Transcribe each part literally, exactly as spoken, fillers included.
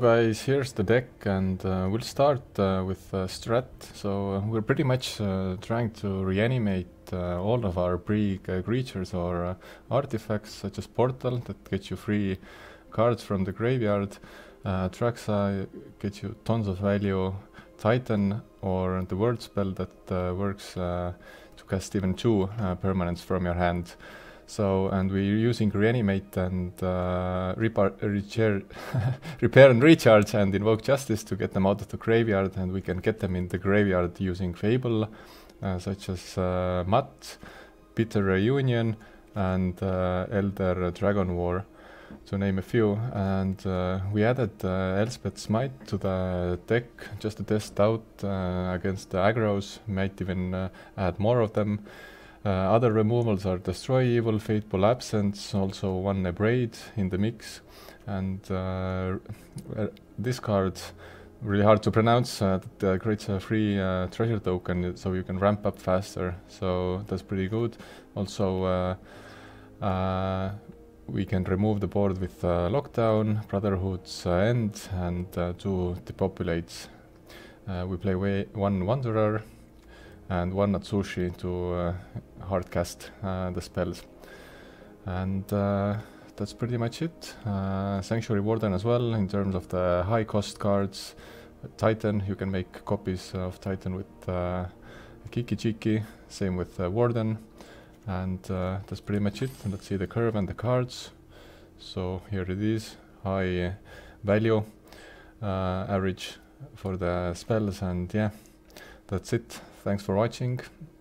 Guys, here's the deck, and uh, we'll start uh, with uh, Strat. So uh, we're pretty much uh, trying to reanimate uh, all of our pre-creatures or uh, artifacts, such as Portal, that gets you free cards from the graveyard. Uh, Traxa gets you tons of value. Titan, or the word spell that uh, works uh, to cast even two uh, permanents from your hand. So, and we're using Reanimate and uh, repair, repair, repair and Recharge and Invoke Justice to get them out of the graveyard, and we can get them in the graveyard using Fable, uh, such as uh, Mutt, Bitter Reunion, and uh, Elder Dragon War, to name a few. And uh, we added uh, Elspeth Smite to the deck just to test out uh, against the aggros, might even uh, add more of them. Uh, other removals are Destroy Evil, Fateful Absence, also one Abrade in the mix, and uh, this card, really hard to pronounce, uh, that uh, creates a free uh, treasure token so you can ramp up faster, so that's pretty good. Also uh, uh, we can remove the board with uh, Lockdown, Brotherhood's uh, End, and uh, two Depopulates. Uh, we play way one Wanderer and one Natsushi to uh, hardcast uh, the spells. And uh, that's pretty much it. Uh, Sanctuary Warden as well, in terms of the high cost cards. Titan, you can make copies of Titan with uh, Kiki Chiki, same with uh, Warden. And uh, that's pretty much it. And let's see the curve and the cards. So here it is, high uh, value, uh, average for the spells, and yeah, that's it. Thanks for watching.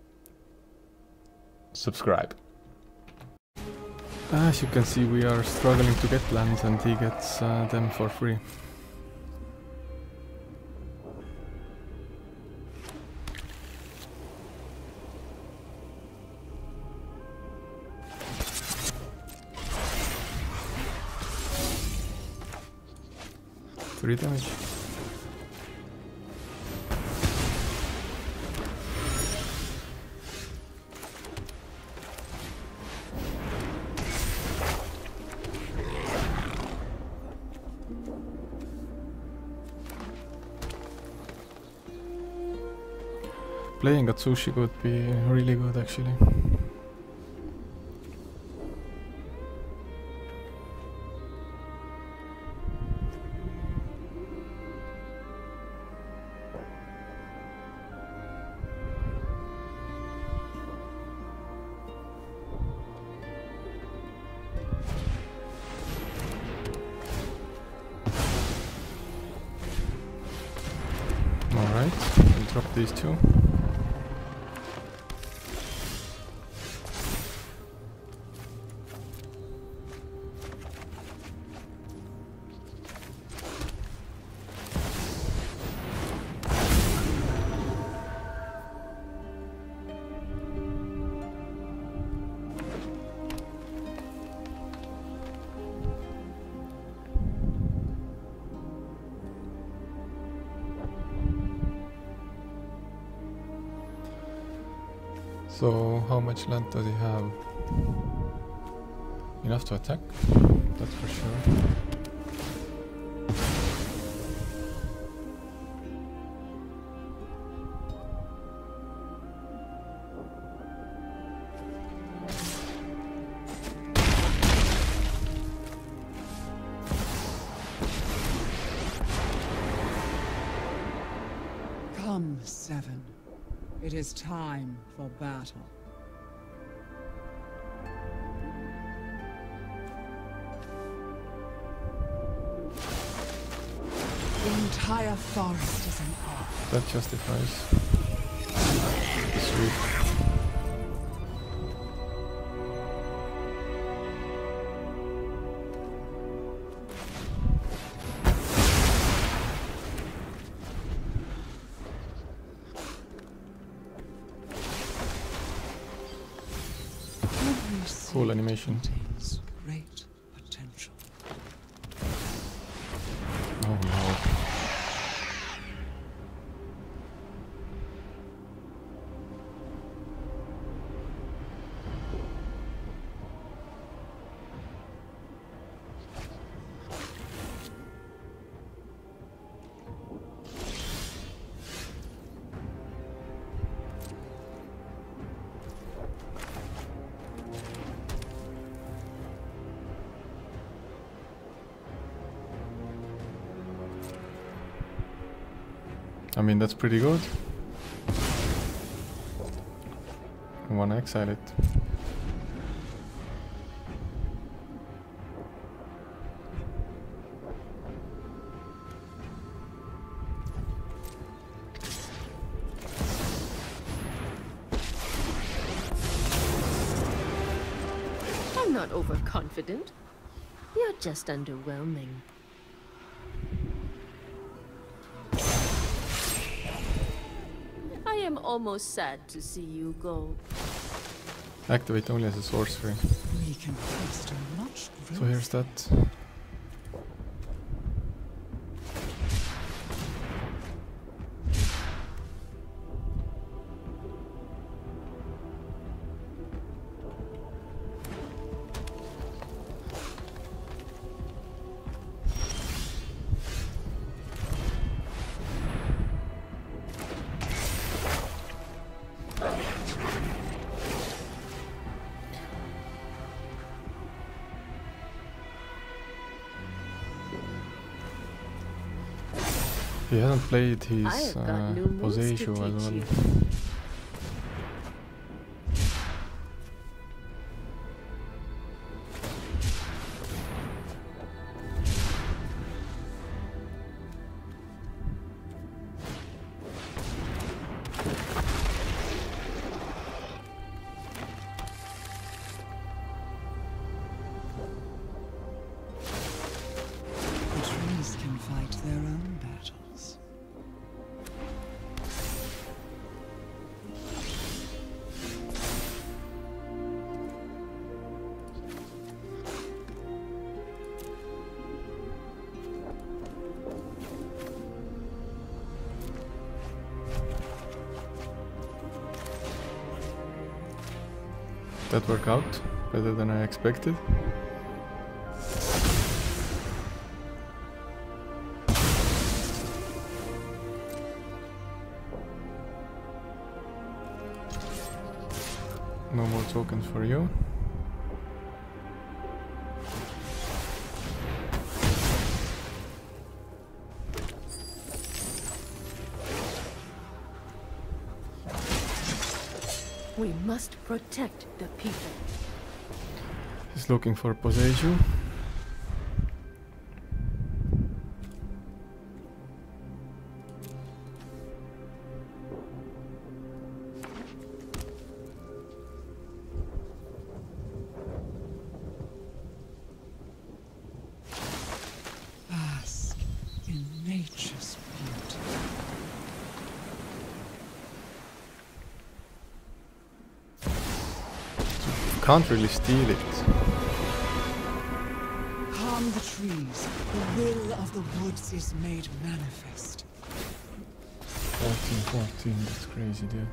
Subscribe. As you can see, we are struggling to get lands, and he gets uh, them for free. Three damage. Playing Atsushi could be really good, actually. Alright, we'll drop these two. So, how much land does he have? Enough to attack, that's for sure. Come, Seven. It is time for battle. The entire forest is an ark. That justifies the sweep. Cool animation. Great potential. Oh no. I mean, that's pretty good. One exile it. I'm not overconfident. You're just underwhelming. I am almost sad to see you go. Activate only as a sorcery. We can foster much growth. So here's that. He hasn't played his I have got uh, new moves to Poseidon as teach well. you. The trees can fight their own battles. That worked out better than I expected. No more tokens for you. We must protect the people. He's looking for Poseidon. Bask in nature's beauty. Can't really steal it. Calm the trees. The will of the woods is made manifest. fourteen, fourteen, that's crazy, dude.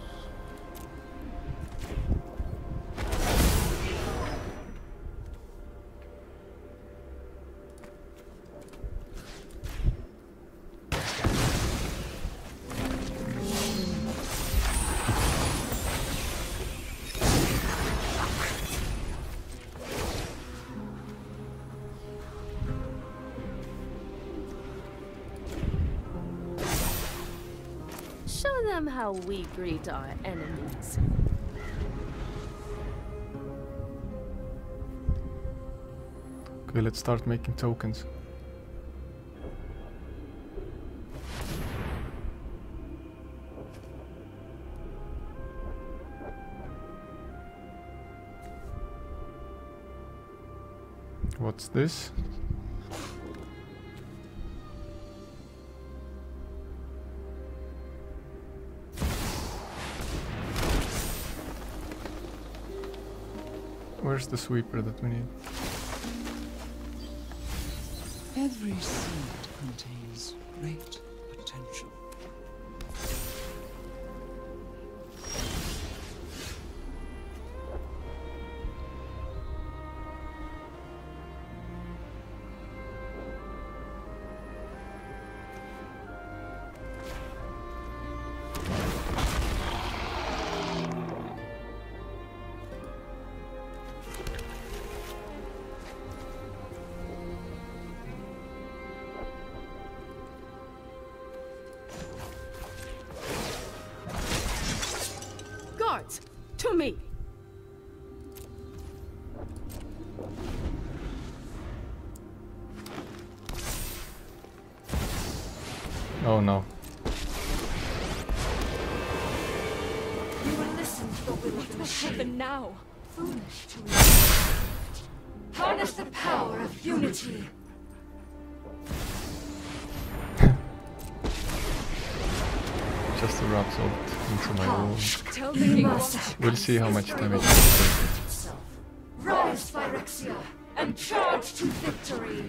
Show them how we greet our enemies. Okay, let's start making tokens. What's this? Where's the sweeper that we need? Every seed contains great potential. to me! Oh no. You will listen to the will of the heaven now. Foolish to me. Harness the power of unity. Just a rub salt into my wound. Tell me must We'll see how much damage it will itself. Rise, Phyrexia, and charge to victory.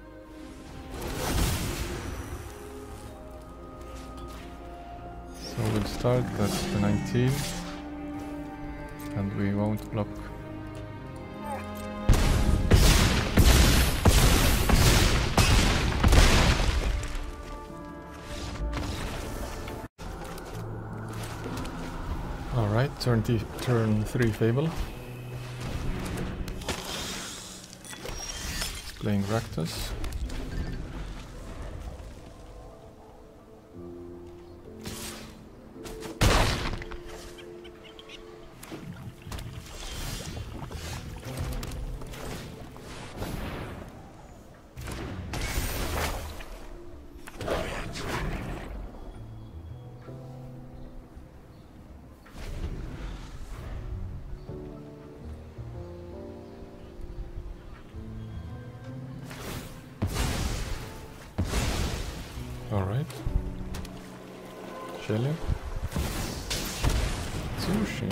So we'll start at the nineteen, and we won't block. Alright, turn, turn three Fable. Playing Rakdos. Alright. Shelly. Sushi.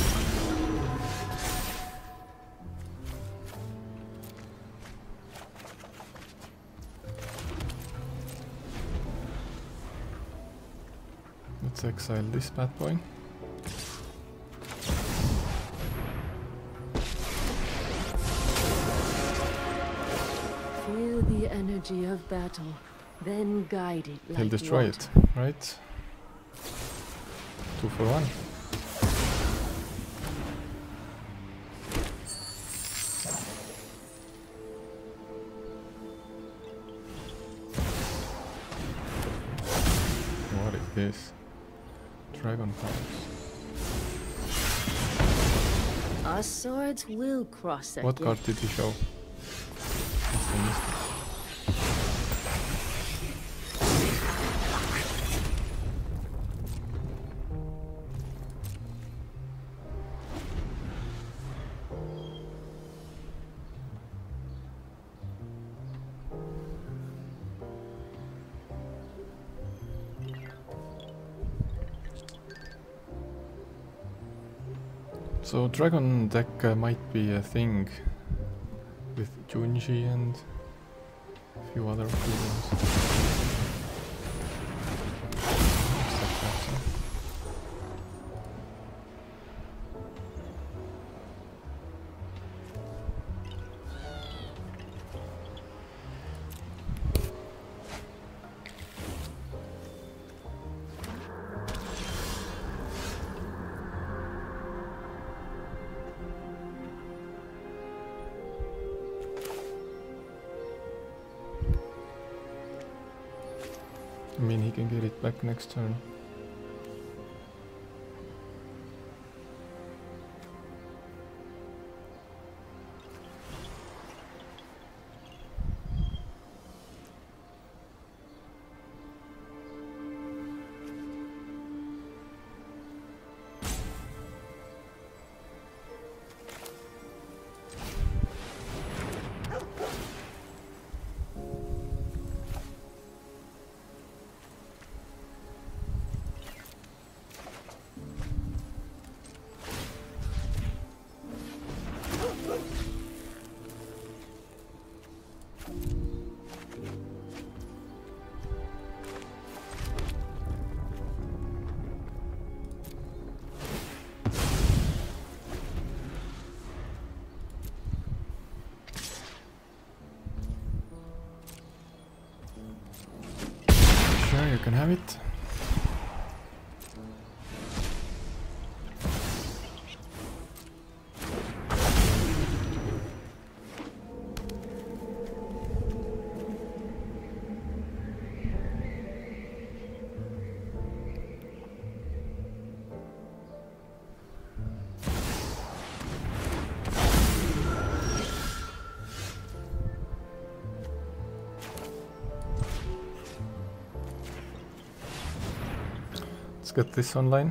Let's exile this bad boy. Feel the energy of battle. Then guide it like He'll destroy water. it, right? Two for one. What is this? Dragon powers. Our swords will cross What again. card did he show? I missed it. So Dragon deck uh, might be a thing with Junji and a few other heroes. I mean, he can get it back next turn. Sure, you can have it. get this online.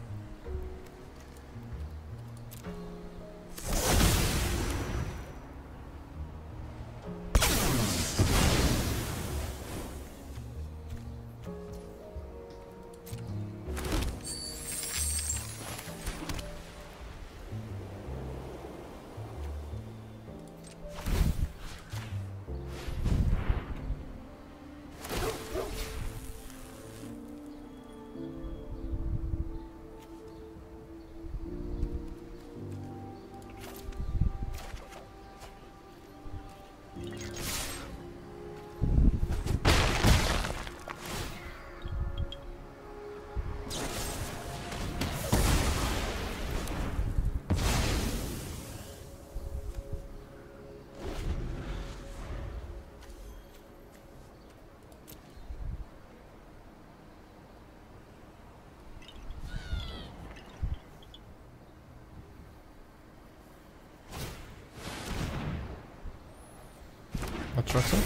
Atraxa?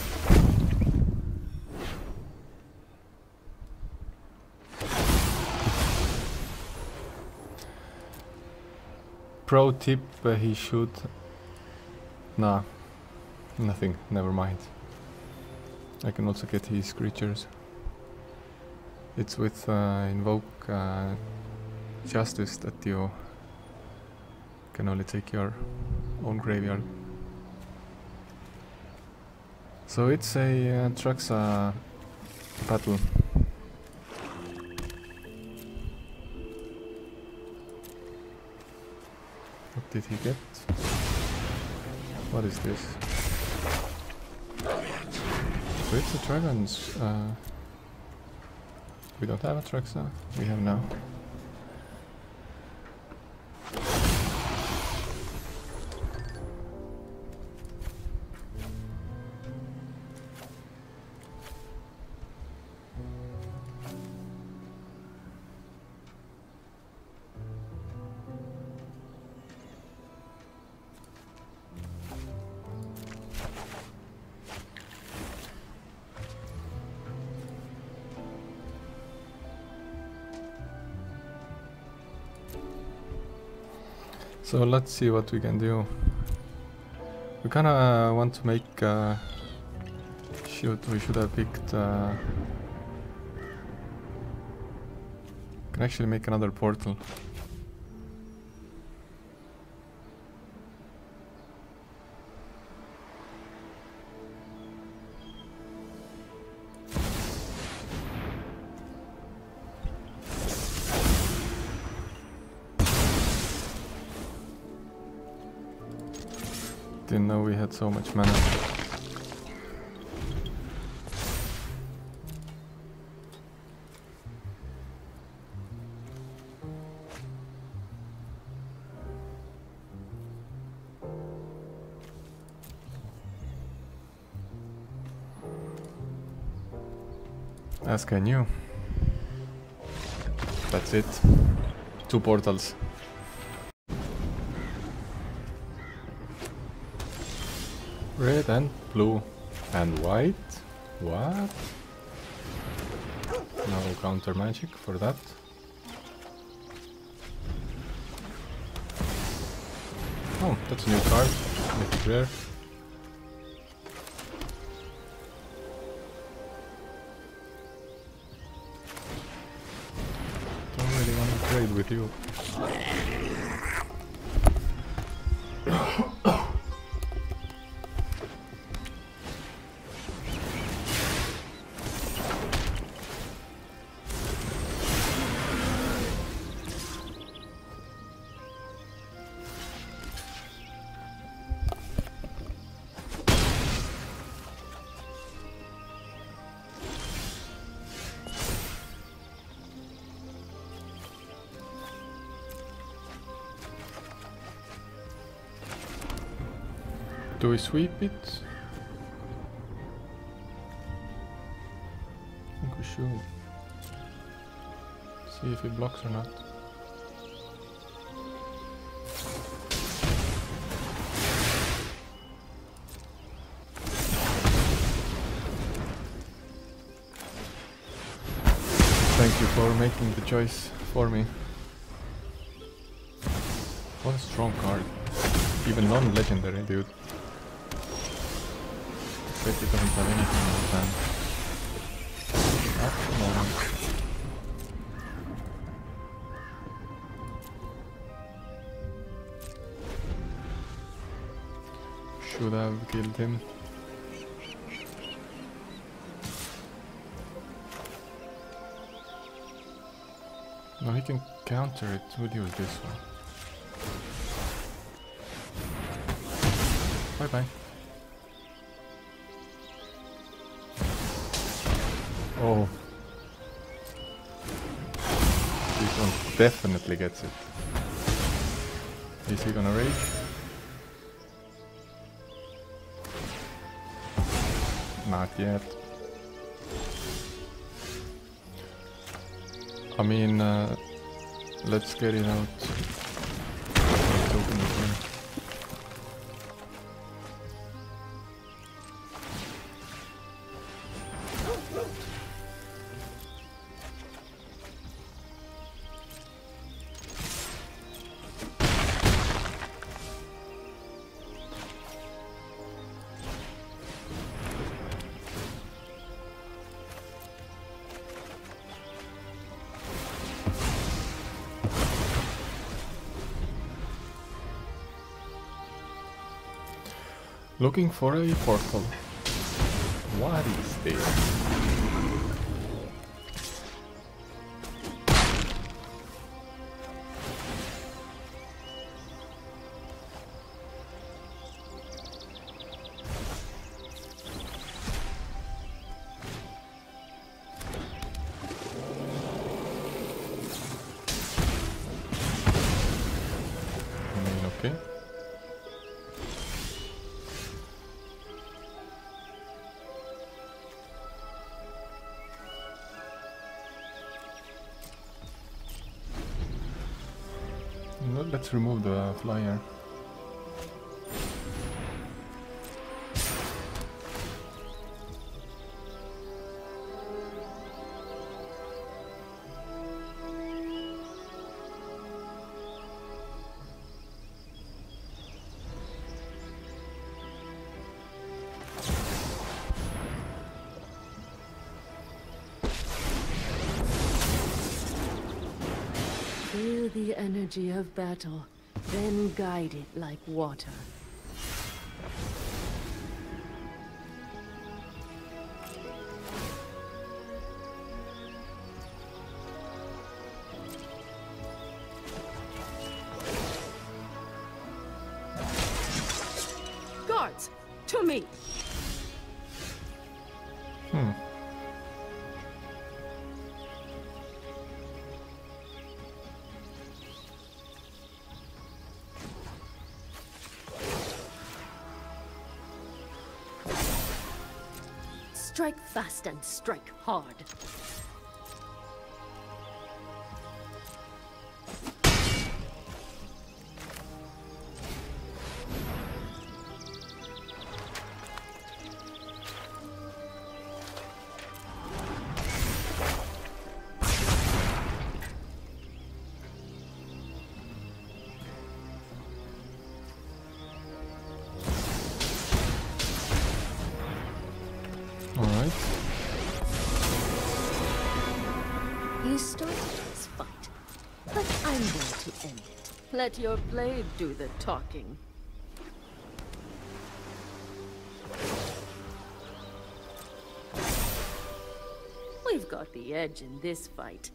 Pro tip, uh, he should... Nah, nothing, never mind. I can also get his creatures. It's with uh, Invoke uh, Justice that you can only take your own graveyard. So it's a uh, Atraxa battle. What did he get? What is this? So it's a Dragon's... Uh, we don't have Atraxa, we have now. So let's see what we can do. We kinda uh, want to make... Uh, shoot, we should have picked... Uh, can actually make another portal. Didn't know we had so much mana. Ask I knew. That's it. Two portals. Red and blue and white. What? No counter magic for that. Oh, that's a new card. Make it rare. Don't really want to trade with you. Do we sweep it? I think we should. See if it blocks or not. Thank Thank you for making the choice for me. What a strong card. Even non-legendary, dude. Bet he doesn't have anything in his hand. At the moment. Should have killed him. No, he can counter it. Would use this one. Bye bye. Oh. This one definitely gets it. Is he gonna rage? Not yet. I mean, uh, let's get it out. Let's open the door. Looking for a portal. What is this? I mean, okay. No, let's remove the flyer. Feel the energy of battle, then guide it like water. Guards, to me! Hmm. Strike fast and strike hard. Alright. You started this fight, but I'm going to end it. Let your blade do the talking. We've got the edge in this fight.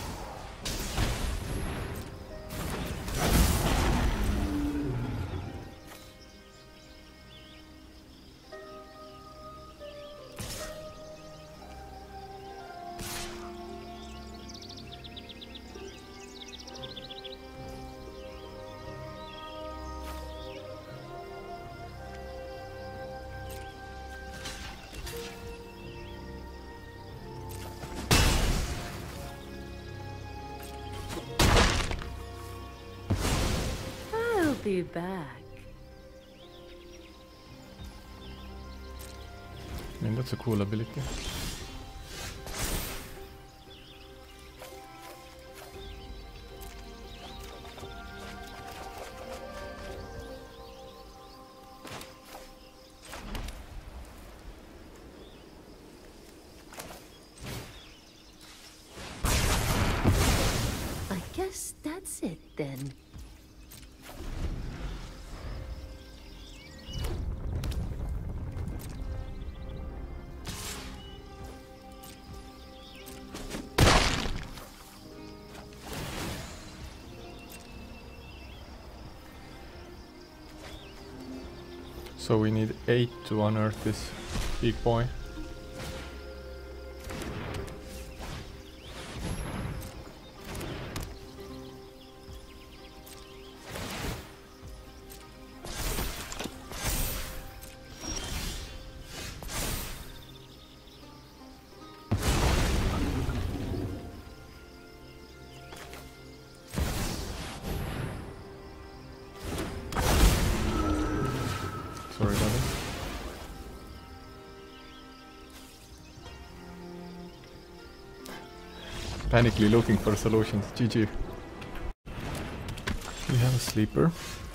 Be back. I mean, that's a cool ability. That's it then. So we need eight to unearth this big boy. Sorry about it. Panically looking for solutions. G G. We have a sleeper.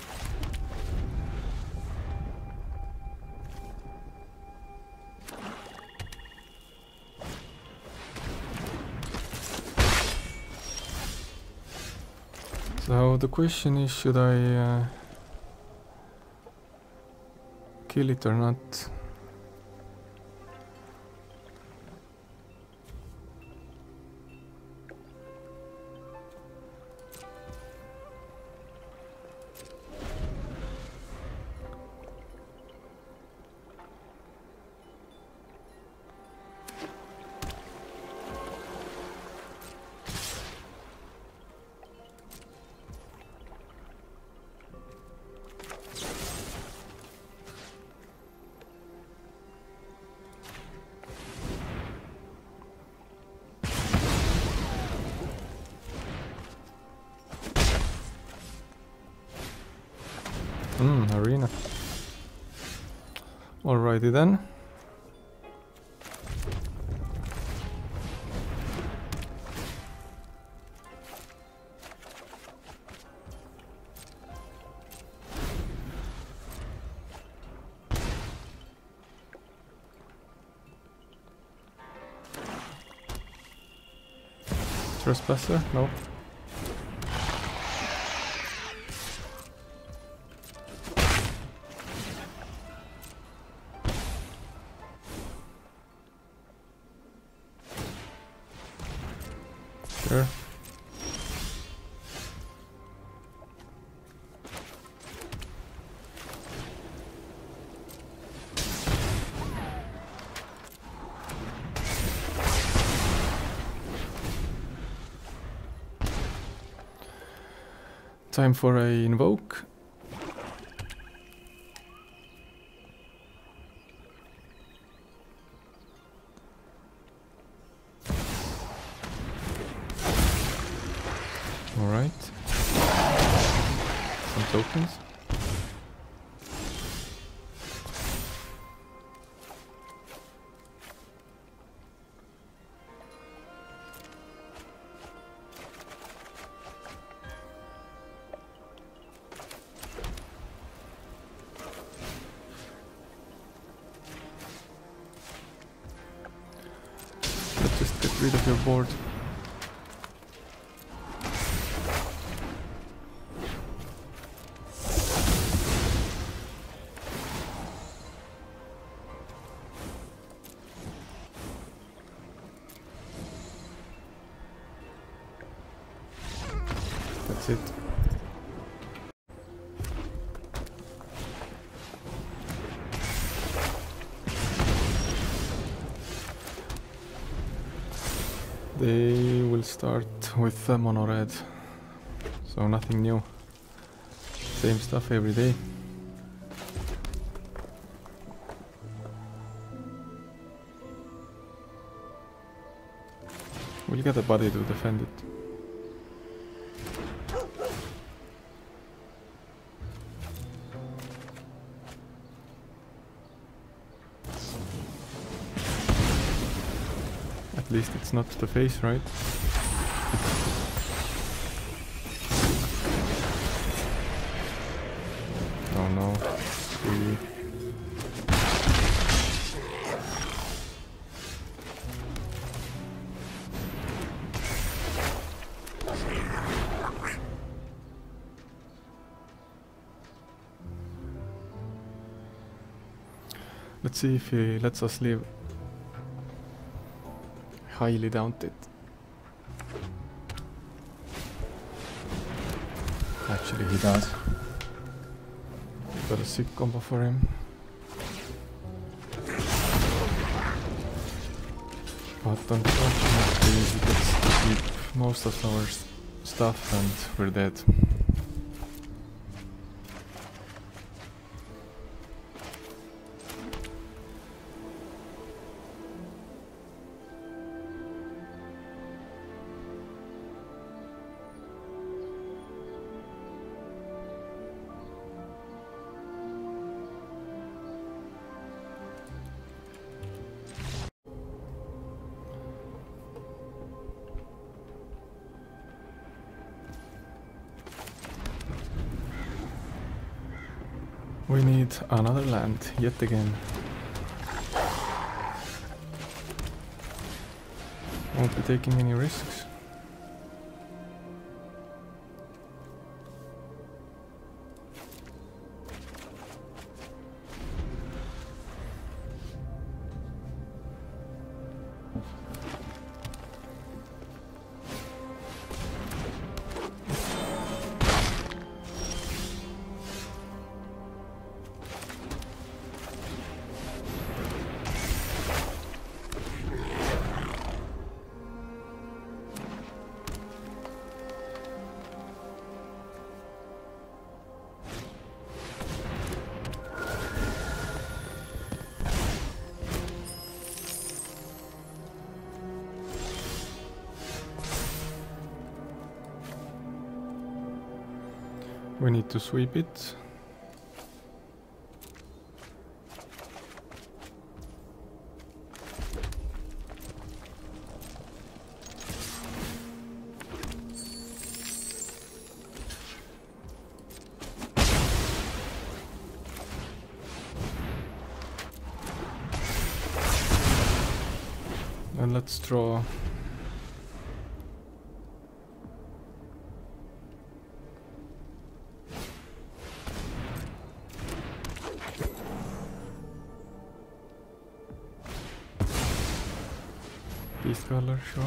So the question is, should I uh, kill it or not? Hmm, arena. Alrighty then. Trespasser? No. Sure. Time for a invoke. All right. Some tokens. Let's just get rid of your board. That's it. They will start with the mono red, so nothing new. Same stuff every day. We'll get a body to defend it. At least it's not the face, right? Oh no. Really? Let's see if he lets us leave. Highly doubt it. Actually, he does. Got a sick combo for him. But unfortunately, he gets to keep most of our st stuff and we're dead. We need another land, yet again. Won't be taking any risks. We need to sweep it. And let's draw. Beast color, sure.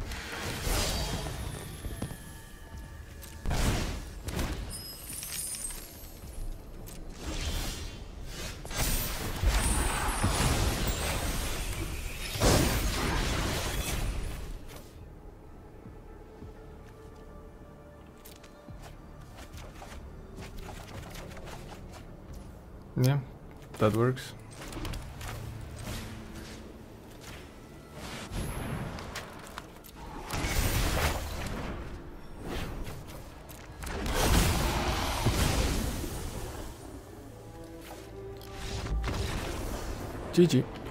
Yeah, that works. G G.